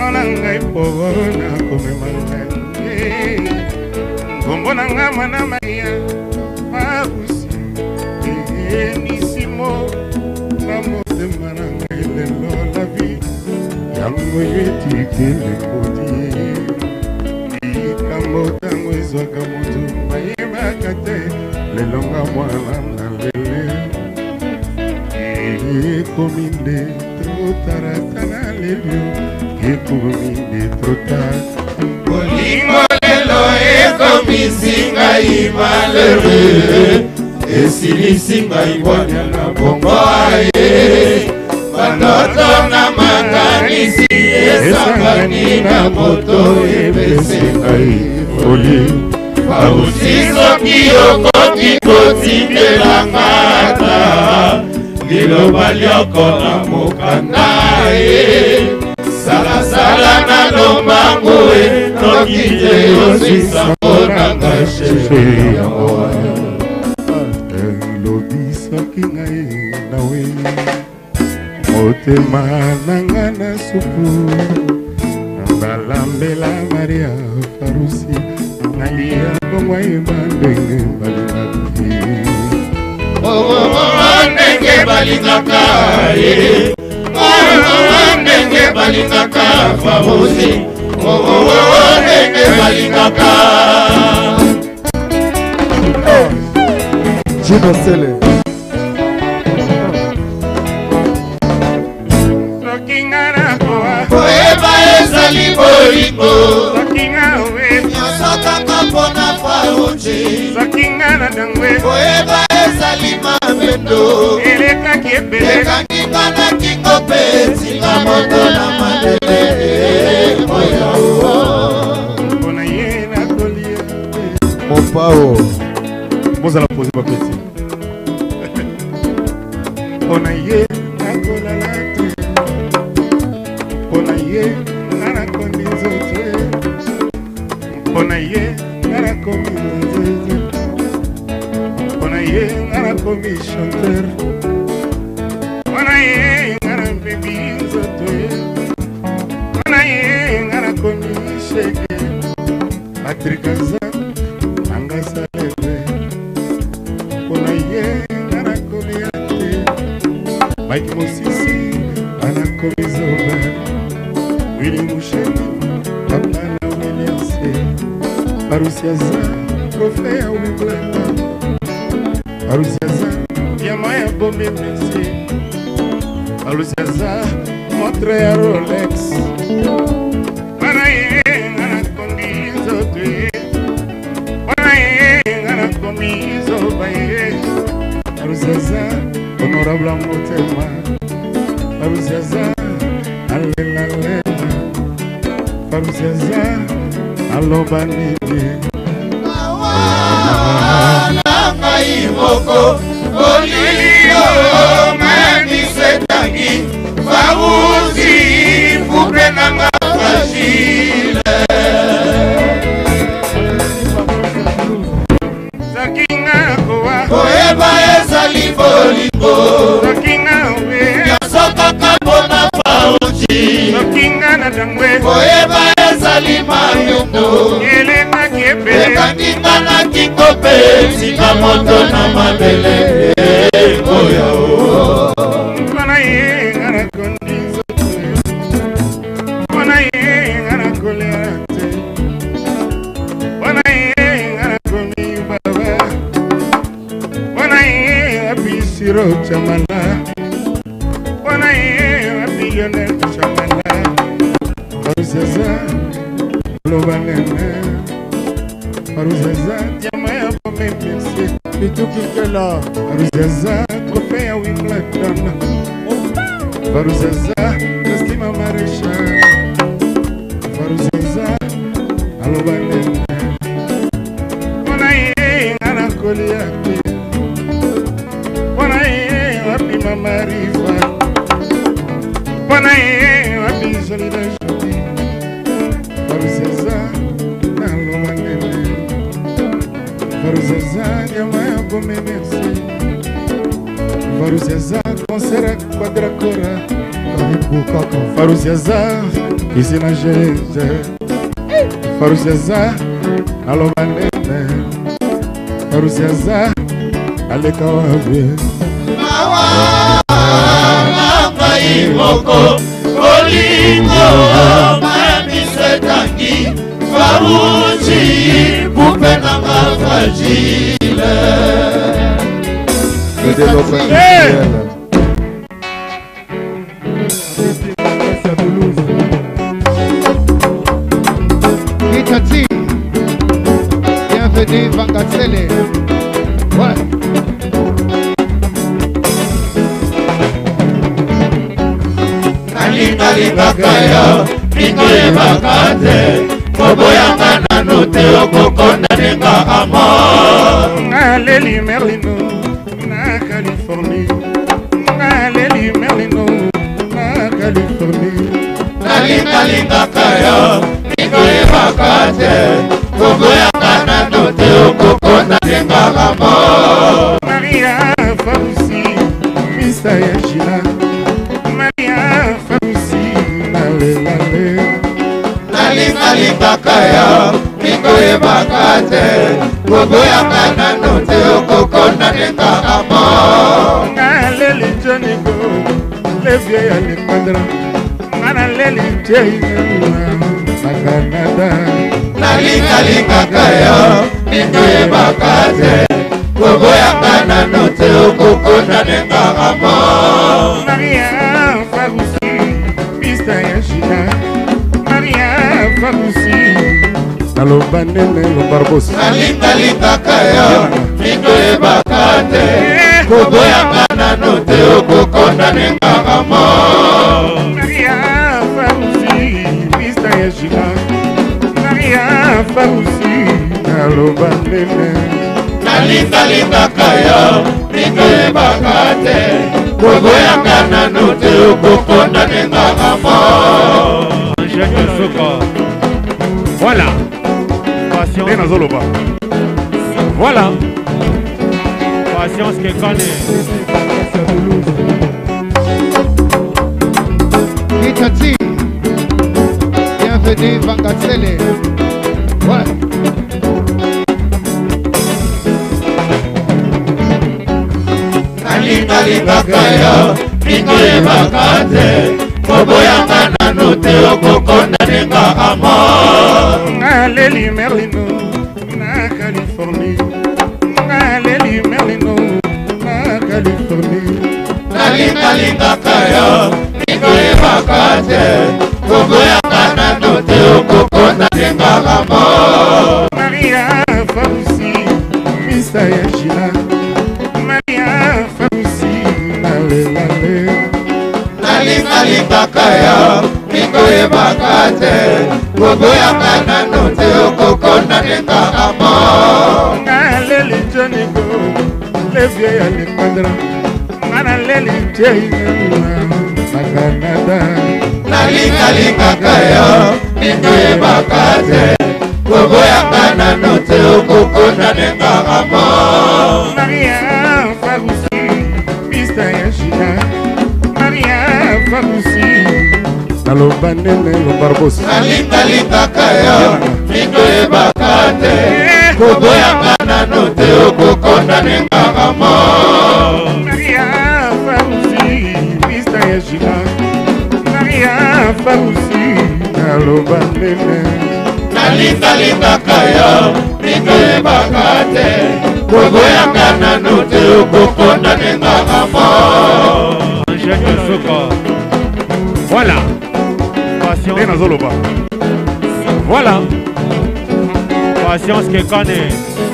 na ngai po na komemanga Kombo na nga mwana Maria Parusi Enisimo Na motema na ngai lelo la vie Yango yetikele kodi Ikambo tango ezwaka moto Mayebaka te lelo nga mwana na lele Ekominde trotarata na lelio Ekominde trotata Bolingo lelo ekomisi ngai malheureux Esilisi ngai bonya na bongo aye Bandoto na makanisi esangani na moto ebese ngai foli Parusi soki okoki kotindelanga ata Liloba lioko na mokanda Sala sala na lombango Noki te osisa monanga shefe yango Elobi soki ngai nawe Motema nanga na supu Balambela Maria Parusi Nalia bongwa ebandenge balingaki Ndenge balingaka Ndenge balingaka Parusi Ndenge balingaka Jino Sele Koeba ezali bolingo Sokinga we Nyosokaka mpona Parusi Sokinga na dangwe Koeba ezali mabendo Elekaki ebele Lekanginga na kingo pe Singa moto na madele Moya Mpona ye na kolia Mopao Mozala pose ma peti Mpona ye na kolala te Mpona ye nana komi nzote Mpona ye nana komi nzote Mpona ye nana komi chanteur Mpona ye nana bebi nzote Mpona ye nana komi shege Patrikaza Anga salebe Mpona ye nana komi ate Mike Mosisi nana komi zoba Willy Moucheni, Papa na Williamse Parusiaza, Trofea Wimbledon Parusiaza, Yamaya Bombe Messi Parusiaza, Montre ya Rolex Panaye, ngana kondizo tuye Panaye, ngana komizo baye Parusiaza, Honorable Motema Parusiaza, Alelale Parusiaza, aloba nini Nanga imoko Bolilio mani setangi Parusi Fubre nanga fragile Sakinga koa Koeba ezali bolingo Sakinga we Yasoka kabona Parusi Sakinga na dangwe Koeba ezali mayundo Eleka kiebe Lekandinga na kikope Sika moto na mabele Moya o Mpana ye ngana kondizo Mpana ye ngana koleate Mpana ye ngana komi baba Mpana ye abisiro chamala Mpana ye abilionel chamala Parusiaza Lobanene Parusiaza Diama ya pome pese Pitukikela Parusiaza Trofea Wimbledon Parusiaza Estima Maréchal Parusiaza Lobanene Pona ye ngana koliate Pona ye wapi mama rifa Pona ye wapi solida jodi Parusiaza Lobanene Parusiaza Yamaya Bome Merci Parusiaza Concert Quadracora Karibu kaka Parusiaza isi na jeze farusiaza aloba nene farusiaza aleka wabe mawa ngai moko olingo mamisetangi farusi bupe na mafagile Kitati, bienvenue Vangatsele. Ouais. Nalingalingakaya, nikoyebakate, koboyanga nanote okokonda nenga amor. Aleli Merlino na Californie, Aleli Merlino na Californie. Nalingalingakaya, nikoyebakate, koboyanga nanote okokonda nenga amor. Maria Farusi, Mr. Yashina, Maria Farusi, Nalelale. Nalingalingakaya, nikoyebakate, koboyanga nanote okokonda nenga amor. Aleli Jonigo, le vieil Alexandra, Aleli Jaina, na Canada. Nalingalingakaya, nikoyebakate, koboyanga nanote okokonda nenga amor. Maria Farusi, Mr. Yashina, Maria Farusi, Naloba nene lo Barbosa. Nalingalingakaya, nikoyebakate, koboyanga nanote okokonda nenga amor. Maria Farusi, Mr. Yashina, Maria Farusi, Naloba nene. Nalingalingakaya, nikoyebakate, koboyanga nanote okokonda nenga amor. Voilà. Patience. Voilà. Patience que connaît. Kitati, bienvenue Vangatsele. Ouais. Nalingalingakaya, nikoyebakate, koboyanga nanote okokonda nenga amor. Aleli Merlino na Californie, Aleli Merlino na Californie. Nalingalingakaya, nikoyebakate, koboyanga nanote okokonda nenga amor. Maria Farusi, Mr. Yashina, Maria Farusi, Nalelale. Nalingalingakaya, nikoyebakate, koboyanga nanote okokonda nenga amor. Aleli Jonigo, le vieil Alexandra, Aleli Jaina, na Canada. Nalingalingakaya, nikoyebakate, koboyanga nanote okokonda nenga amor. Maria Farusi, Mr. Yashina, Maria Farusi, Naloba nene lo Barbosa. Nalingalingakaya, nikoyebakate, koboyanga nanote okokonda nenga amor. Maria Farusi, Mr. Yashina, Maria Farusi, Naloba nene. Nalingalingakaya, nikoyebakate, koboyanga nanote okokonda nenga amor. Voilà. Patience. Voilà. Patience que connaît.